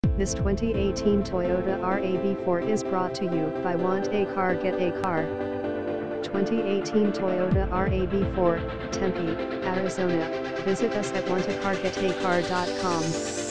This 2018 Toyota RAV4 is brought to you by Want a Car Get a Car. 2018 Toyota RAV4, Tempe, Arizona. Visit us at wantacargetacar.com.